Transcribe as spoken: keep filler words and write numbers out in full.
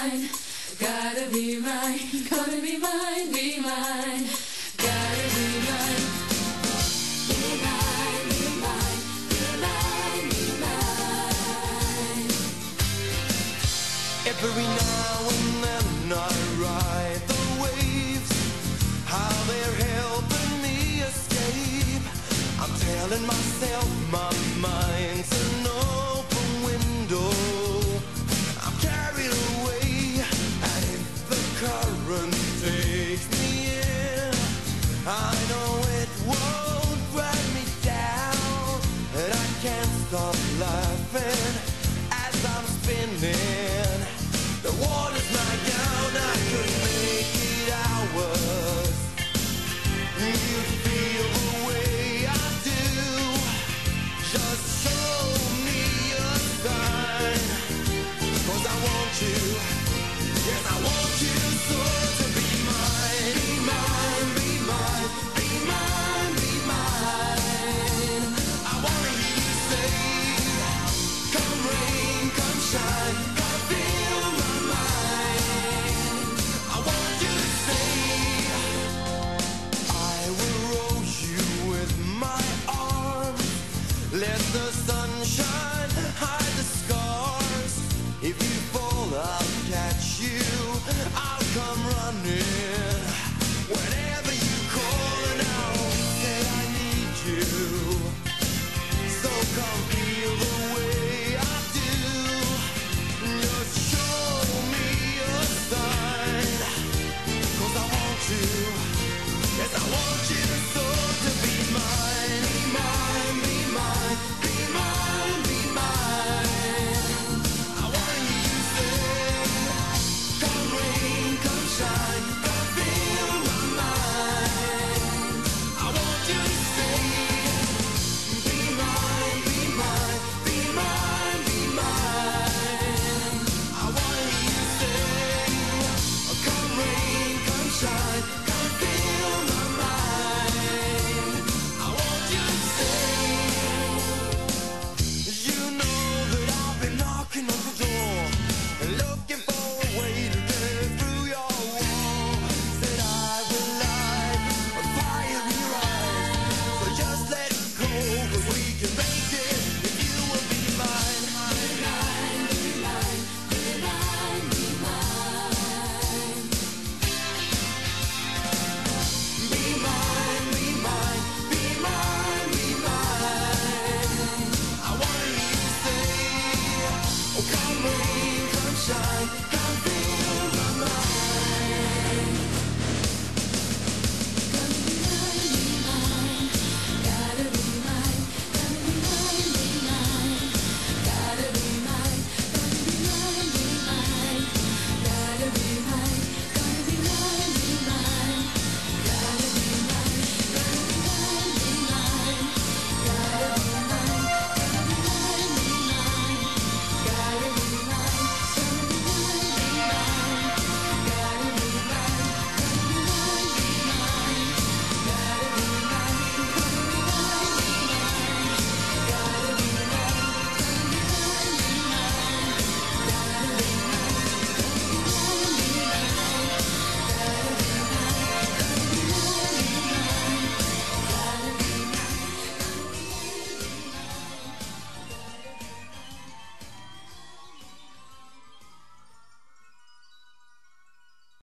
mine. Gotta be mine, gotta be mine, be mine. Gotta be mine. Be mine, be mine, be mine, be mine. Every now and then I ride the waves, how they're helping me escape. I'm telling myself my mind's an open window. I'm carried away, and if the current takes me in, I know it won't drag me down, and I can't stop laughing as I'm spinning. The water's my gown, I could make it ours. You feel the way I do. Just show me a sign, 'cause I want you. Yes, I want you so to be mine. Be mine, be mine, be mine, be mine. I wanna hear you say, come rain, come shine, come fill my mind. I want you to say, I will rose you with my arms. Let the sunshine hide the scars. If you fall, I'll catch you. I'll come running whenever you call, and I'll say I need you. So come feel the way I do. Just show me a sign, 'cause I want you. Yes, I want you so to be mine. Be mine, be mine, be mine, be mine. I wanna hear you say, come rain, come shine, come fill my mind. I want you to say, be mine, be mine, be mine, be mine. I wanna hear you say, come rain, come shine, come fill my mind. I want you to say, you know that I've been knocking on the door, looking for a way to get through your wall. Said I will light a fire in your eyes, so just let it go, 'cause we can make it if you will be mine. Be mine, be mine, be mine, be mine. Be mine, be mine, be mine, be mine. I wanna hear you say, oh, come rain, come shine, come feel